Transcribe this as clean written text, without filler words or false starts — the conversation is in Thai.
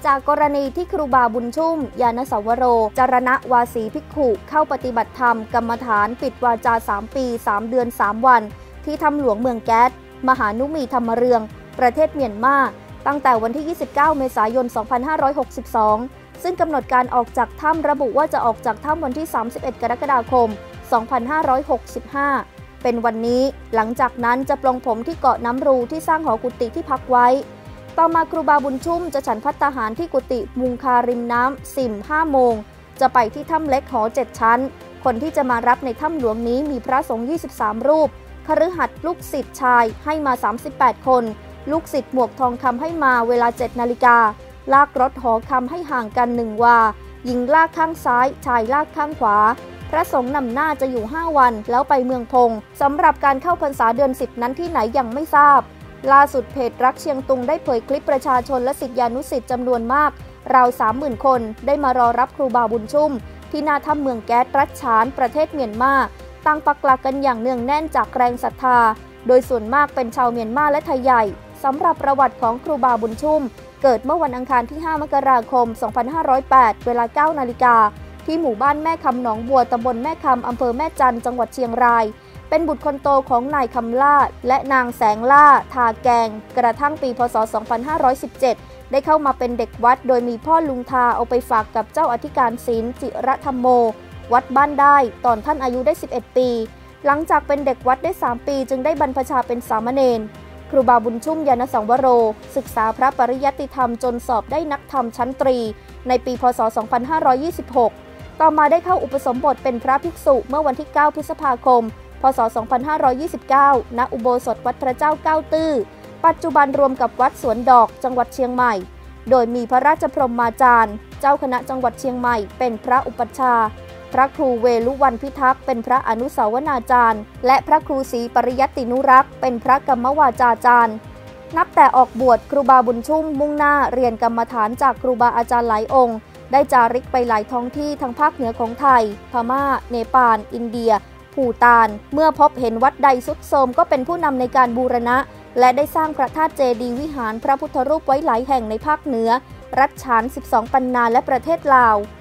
จากกรณีที่ครูบาบุญชุ่มยานสาวโรจรณวาสีภิกขุเข้าปฏิบัติธรรมกรรมฐานปิดวาจา3 ปี 3 เดือน 3 วันที่ถ้ำหลวงเมืองแก๊สมหานุมีธรรมเรืองประเทศเมียนมาตั้งแต่วันที่ 29 เมษายน 2562 ซึ่งกำหนดการออกจากถ้ำระบุว่าจะออกจากถ้ำวันที่ 31 กรกฎาคม 2565 เป็นวันนี้หลังจากนั้นจะปลงผมที่เกาะน้ำรูที่สร้างหอกุฏิที่พักไว้ต่อมาครูบาบุญชุ่มจะฉันภัตตาหารที่กุฏิมุงคาริมน้ำสิม 5 โมงจะไปที่ถ้ำเล็กหอ 7 ชั้นคนที่จะมารับในถ้ำหลวงนี้มีพระสงฆ์ 23 รูปคฤหัสถ์ลูกศิษย์ชายให้มา 38 คนลูกศิษย์หมวกทองคำให้มาเวลา 7 นาฬิกาลากรถหอคำให้ห่างกัน 1 วาหญิงลากข้างซ้ายชายลากข้างขวาพระสงฆ์นำหน้าจะอยู่ 5 วันแล้วไปเมืองพงสำหรับการเข้าพรรษาเดือน 10 นั้นที่ไหนยังไม่ทราบล่าสุดเพจรักเชียงตุงได้เผยคลิปประชาชนและศิษยานุศิษย์จำนวนมากราว 30,000 คนได้มารอรับครูบาบุญชุ่มที่หน้าถ้ำเมืองแก๊สรัชฉานประเทศเมียนมาตั้งปักหลักกันอย่างเนืองแน่นจากแรงศรัทธาโดยส่วนมากเป็นชาวเมียนมาและไทยใหญ่สำหรับประวัติของครูบาบุญชุ่มเกิดเมื่อวันอังคารที่ 5 มกราคม 2508 เวลา 9 นาฬิกาที่หมู่บ้านแม่คำหนองบัวตำบลแม่คำอำเภอแม่จันทร์จังหวัดเชียงรายเป็นบุตรคนโตของนายคำล่าและนางแสงล่าทาแกงกระทั่งปีพศ 2517 ได้เข้ามาเป็นเด็กวัดโดยมีพ่อลุงทาเอาไปฝากกับเจ้าอธิการศีลจิรธรรมโมวัดบ้านได้ตอนท่านอายุได้ 11 ปีหลังจากเป็นเด็กวัดได้ 3 ปีจึงได้บรรพชาเป็นสามเณรครูบาบุญชุ่มยานสังวโรศึกษาพระปริยัติธรรมจนสอบได้นักธรรมชั้นตรีในปีพศ 2526 ต่อมาได้เข้าอุปสมบทเป็นพระภิกษุเมื่อวันที่ 9 พฤษภาคม พศ 2529 ณ อุโบสถวัดพระเจ้าเก้าตื้อปัจจุบันรวมกับวัดสวนดอกจังหวัดเชียงใหม่โดยมีพระราชพรหมาจารย์เจ้าคณะจังหวัดเชียงใหม่เป็นพระอุปัชฌาย์พระครูเวลุวรรณพิทักษ์เป็นพระอนุสาวนาจารย์และพระครูศรีปริยัตินุรักษ์เป็นพระกรรมวาจาจารย์นับแต่ออกบวชครูบาบุญชุ่มมุ่งหน้าเรียนกรรมฐานจากครูบาอาจารย์หลายองค์ได้จาริกไปหลายท้องที่ทางภาคเหนือของไทยพม่าเนปาลอินเดียภูฏานเมื่อพบเห็นวัดใดทรุดโทรมก็เป็นผู้นำในการบูรณะและได้สร้างพระธาตุเจดีย์วิหารพระพุทธรูปไว้หลายแห่งในภาคเหนือรัชฉาน 12 ปันนาและประเทศลาว